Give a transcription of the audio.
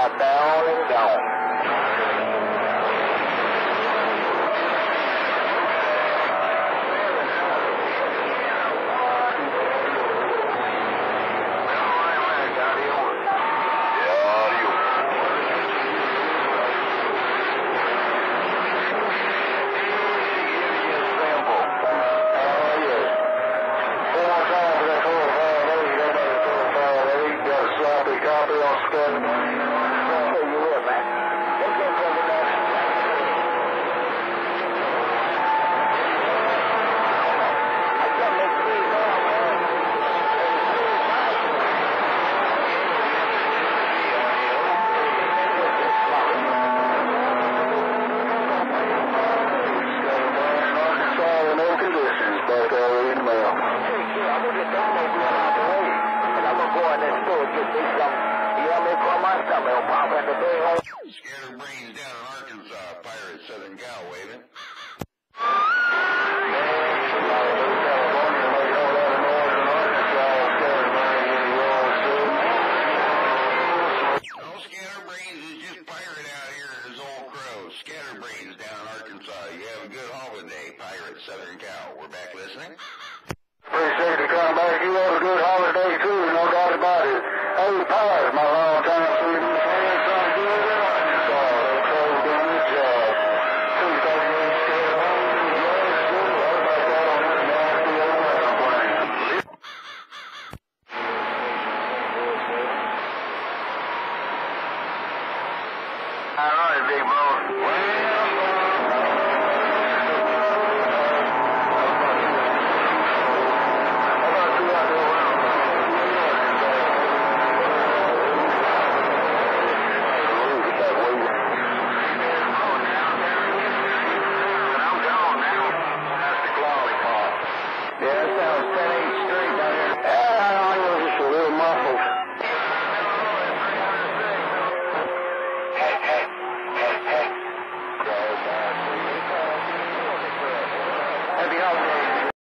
down and gone. Scatterbrains down in Arkansas, Pirate Southern Cal waving. No Scatterbrains is just Pirate out here as Old Crow. Scatterbrains down in Arkansas. You have a good holiday, Pirate Southern Cal. We're back listening. Appreciate you coming back. You have a good holiday too, no doubt about it. Hey, Pirate, my long time sweet friend, some good in Arkansas. They're close doing the job. 238 Scatterbrains, yes, sir. What about that on this nasty old airplane? All right, big bro. Yeah, that sounds 10